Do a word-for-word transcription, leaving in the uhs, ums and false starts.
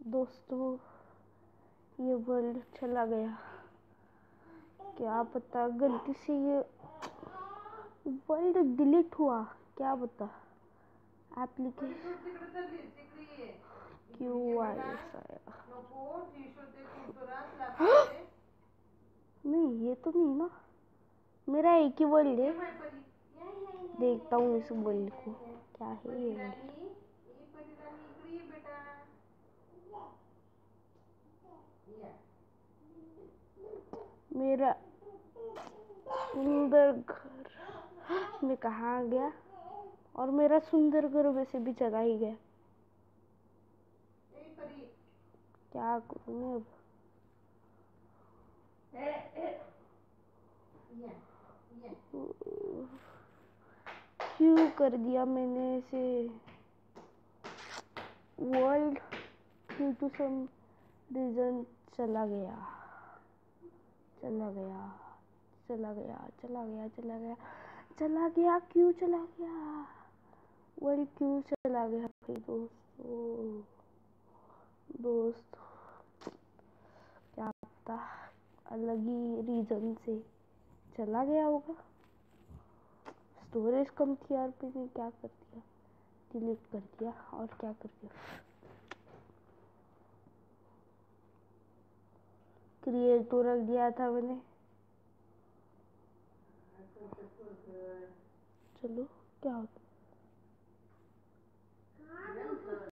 दोस्तों ये वर्ल्ड चला गया, क्या पता गलती से ये वर्ल्ड डिलीट हुआ, क्या पता एप्लीकेशन क्यों आया नहीं, ये तो नहीं ना, मेरा एक ही वर्ल्ड है। देखता हूँ इस वर्ल्ड को, क्या है ये वर्ल्ड। मेरा सुंदर घर में कहाँ गया, और मेरा सुंदर घर वैसे भी चला ही गया, क्या करूँ मैं अब। क्यों कर दिया मैंने इसे world, due to some reason चला गया चला गया चला गया चला गया चला गया चला गया क्यों चला गया वर्ल्ड, क्यों चला गया भाई दोस्तों दोस्तों क्या पता अलग ही रीजन से चला गया होगा। स्टोरेज कम थी यार, मैंने क्या कर दिया, डिलीट कर दिया, और क्या कर दिया। क्रिएट तो रख दिया था मैंने, चलो क्या होता।